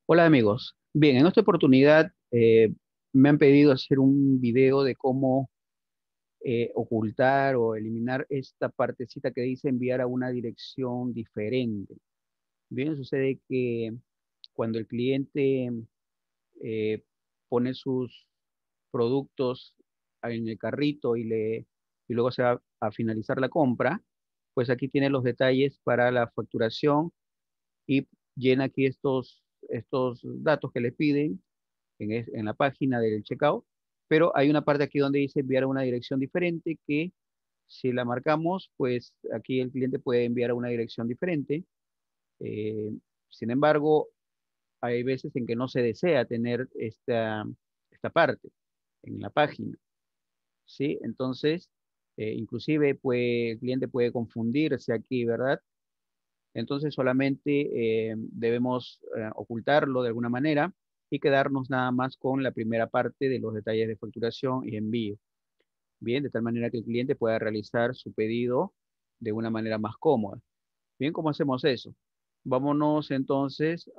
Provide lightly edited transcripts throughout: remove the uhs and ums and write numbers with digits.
Hola amigos. Bien, en esta oportunidad me han pedido hacer un video de cómo ocultar o eliminar esta partecita que dice enviar a una dirección diferente. Bien, sucede que cuando el cliente eh, pone sus productos en el carrito y luego se va a finalizar la compra, pues aquí tiene los detalles para la facturación y llena aquí estos datos que le piden en la página del checkout, pero hay una parte aquí donde dice enviar a una dirección diferente que si la marcamos, pues aquí el cliente puede enviar a una dirección diferente. Eh, Sin embargo, hay veces en que no se desea tener esta parte en la página, ¿sí? Entonces, inclusive el cliente puede confundirse aquí, ¿verdad? Entonces solamente debemos ocultarlo de alguna manera y quedarnos nada más con la primera parte de los detalles de facturación y envío. Bien, de tal manera que el cliente pueda realizar su pedido de una manera más cómoda. Bien, ¿cómo hacemos eso? Vámonos entonces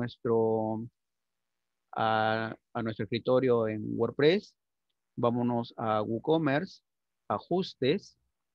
a nuestro escritorio en WordPress. Vámonos a WooCommerce, ajustes.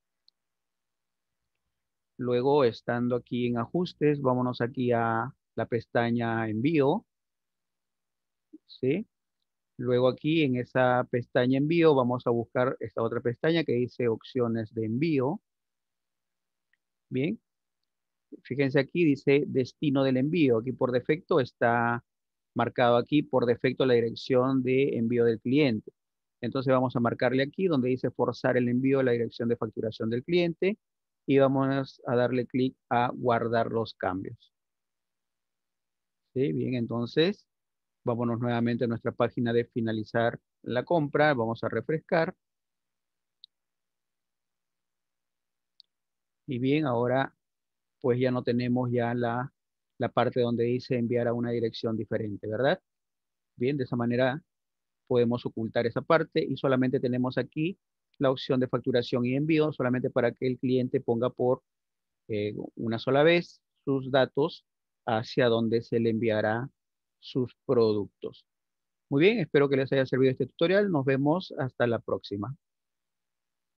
Luego, estando aquí en ajustes, vámonos aquí a la pestaña envío, ¿sí? Luego aquí en esa pestaña envío vamos a buscar esta otra pestaña que dice opciones de envío. Bien, fíjense aquí dice destino del envío. Aquí por defecto está marcado aquí por defecto la dirección de envío del cliente. Entonces vamos a marcarle aquí donde dice forzar el envío a la dirección de facturación del cliente y vamos a darle clic a guardar los cambios. ¿Sí? Bien, entonces vámonos nuevamente a nuestra página de finalizar la compra. Vamos a refrescar. Y bien, ahora pues ya no tenemos ya la parte donde dice enviar a una dirección diferente, ¿verdad? Bien, de esa manera podemos ocultar esa parte y solamente tenemos aquí la opción de facturación y envío, solamente para que el cliente ponga por una sola vez sus datos hacia donde se le enviará sus productos. Muy bien, espero que les haya servido este tutorial. Nos vemos hasta la próxima.